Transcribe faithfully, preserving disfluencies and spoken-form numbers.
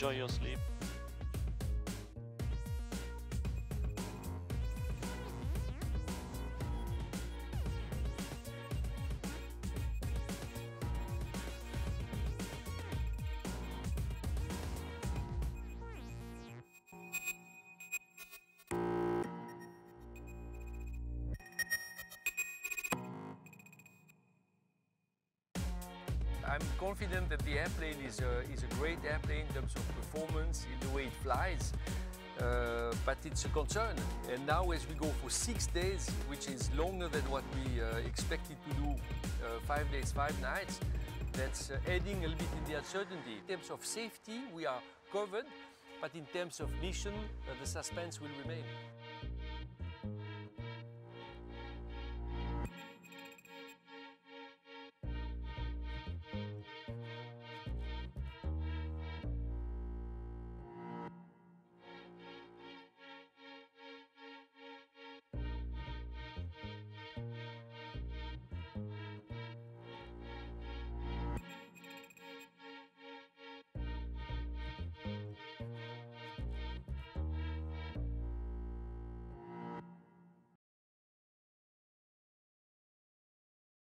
enjoy your sleep. I'm confident that the airplane is a, is a great airplane in terms of performance, in the way it flies, uh, but it's a concern. And now as we go for six days, which is longer than what we uh, expected to do, uh, five days, five nights, that's uh, adding a little bit in the uncertainty. In terms of safety, we are covered, but in terms of mission, uh, the suspense will remain.